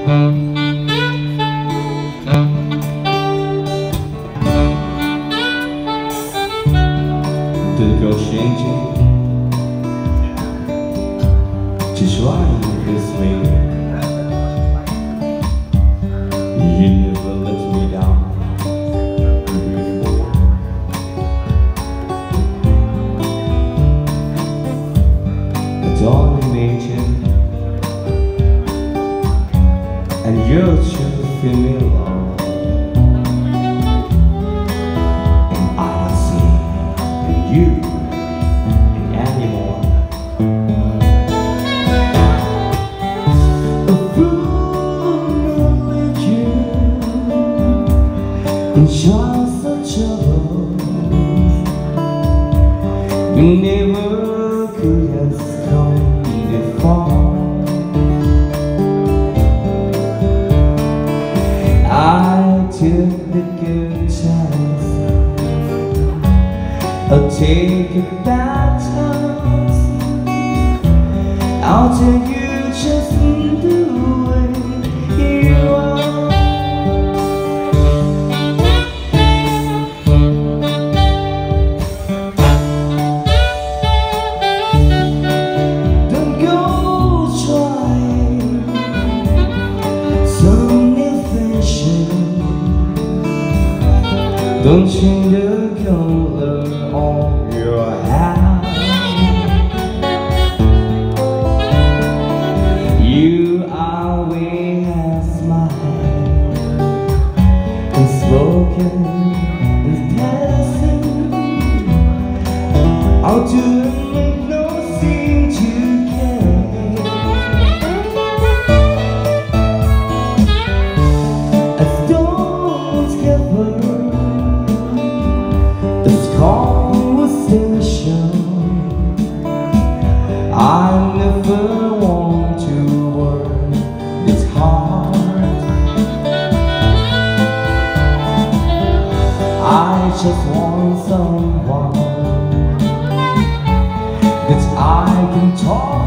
The girl changing just right this way. You never let me down before. Don't imagine, and you're just feeling alone. And I don't see you anymore. A fool with you in just a trouble. You never could have come this far. I took the good chance, I'll take a bad chance. I'll take you just the way you are. Don't go trying some new fashion. Don't change the color of your hair. You always have smiled and spoken with passion. How to make no seem to care. As stones cover this conversation, I never want to work this hard. I just want someone that I can talk